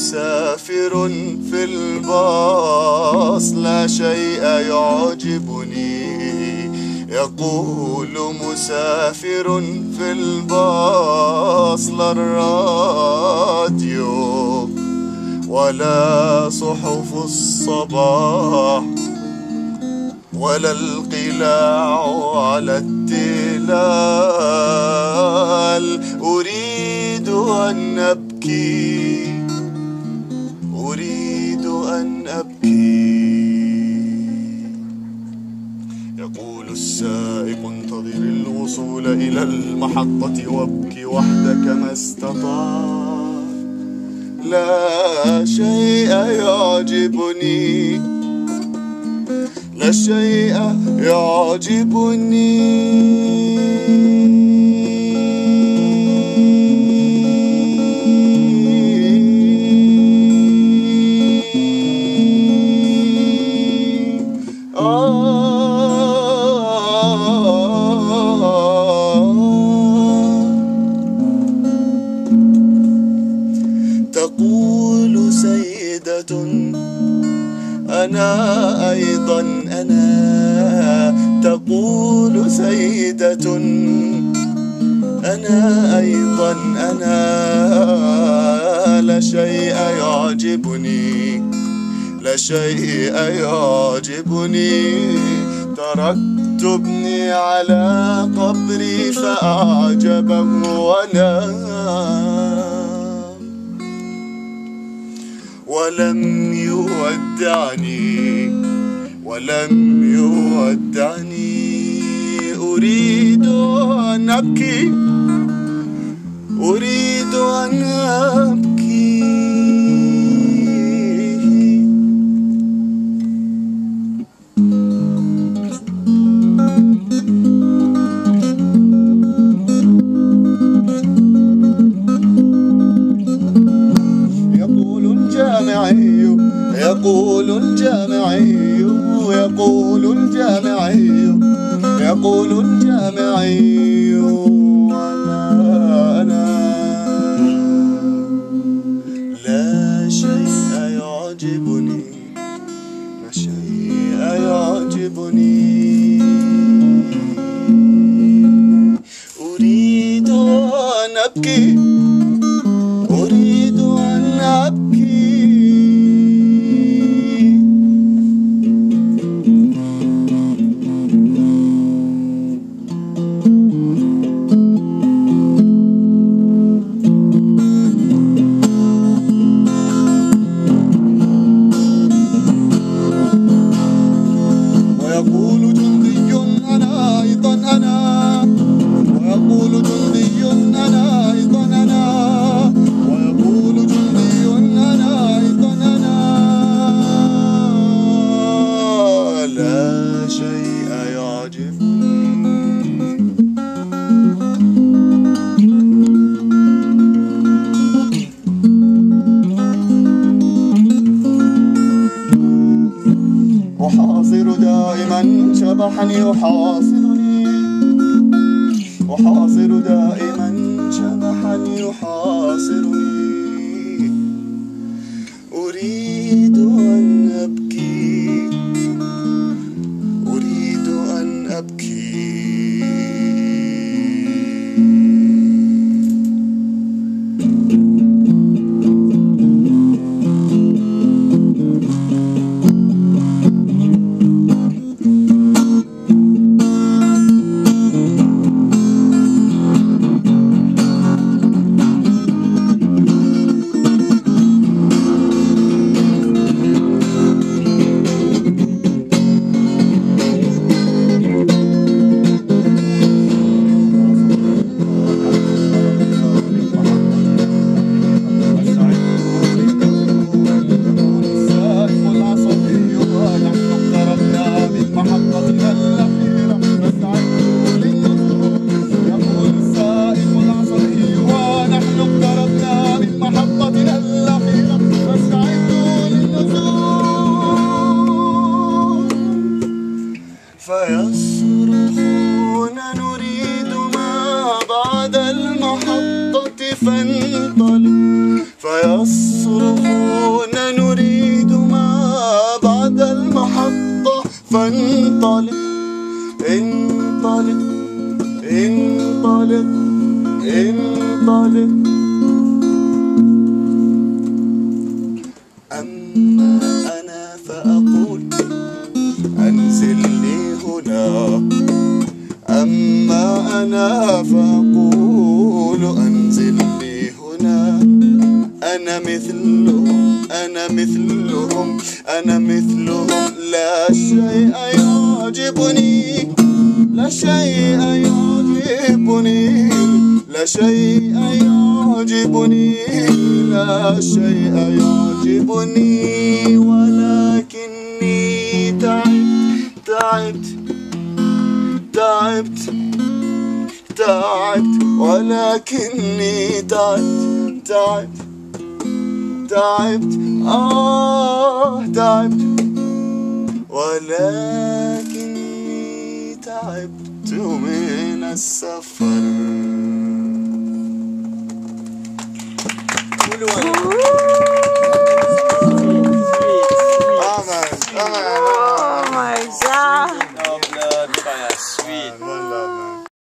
مسافر في الباص لا شيء يعجبني. يقول مسافر في الباص لا الراديو ولا صحف الصباح ولا القلاع على التلال. أريد أن أبكي، أريد أن أبكي. يقول السائق انتظر الوصول إلى المحطة وابكي وحدك ما استطعت. لا شيء يعجبني، لا شيء يعجبني. تقول سيدة أنا أيضا أنا، تقول سيدة أنا أيضا أنا. لا شيء يعجبني، لا شيء يعجبني. تركت ابني على قبري فأعجبه ولم يودعني، ولم يودعني. أريد أن أبكي، أريد أن أبكي. يقول الجامعي، يقول الجامعي، يقول الجامعي ولا أنا. لا شيء يعجبني، لا شيء يعجبني. أريد أن أبكي، أريد أن أبكي. ويقول جندي أنا أيضا أنا، ويقول جندي أنا أيضا أنا، ويقول جندي أنا أيضا أنا. لا شيء يعجبني. أحاصر دائما شبحا يحاصرني، أحاصر دائما شبحا يحاصرني. أريد أن أبكي، أريد أن أبكي. فيصرخون نريد ما بعد المحطة فانطلق. فيصرخون وانطلق انطلق انطلق انطلق. أما أنا فأقول أنزلني هنا، أما أنا فأقول أنزلني هنا. أنا مثلهم أنا مثلهم أنا مثلهم، لا شيء يعجبني لا شيء يعجبني لا شيء يعجبني لا شيء يعجبني. ولكني تعبت تعبت تعبت ولكني تعبت تعبت تعبت ولكني تعبت من السفر.